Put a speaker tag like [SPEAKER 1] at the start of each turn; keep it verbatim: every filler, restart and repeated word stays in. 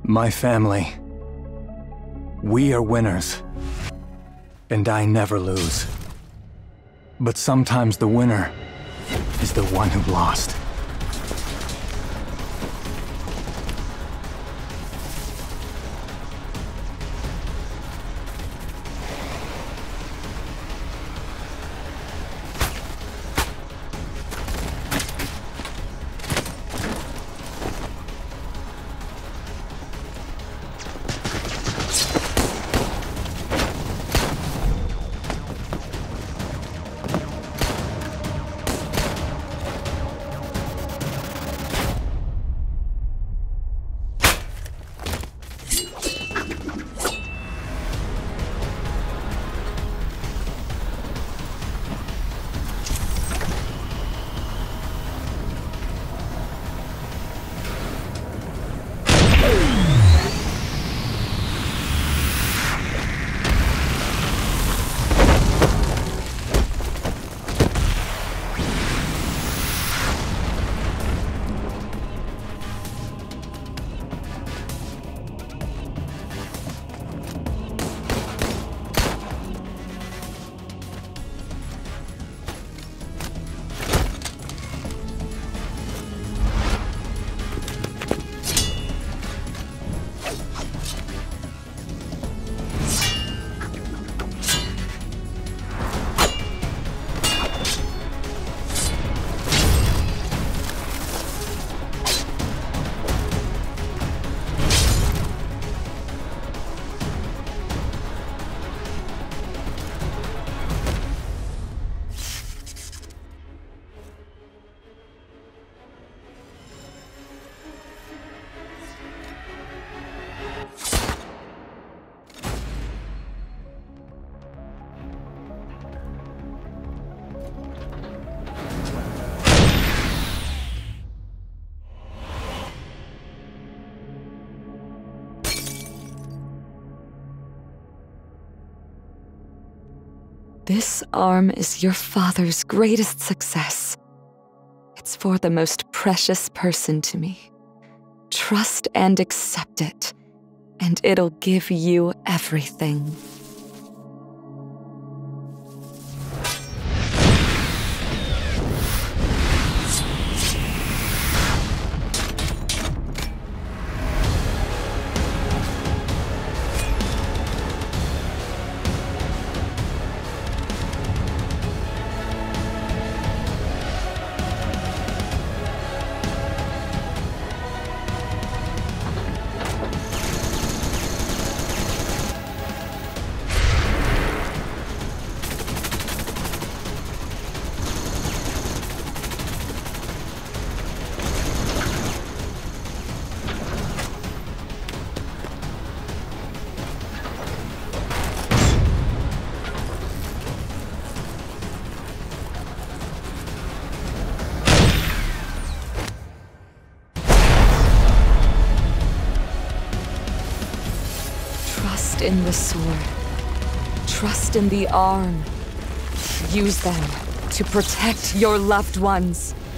[SPEAKER 1] My family. We are winners. And I never lose. But sometimes the winner is the one who lost.
[SPEAKER 2] This arm is your father's greatest success. It's for the most precious person to me. Trust and accept it, and it'll give you everything. Trust in the sword. Trust in the arm. Use them to protect your loved ones.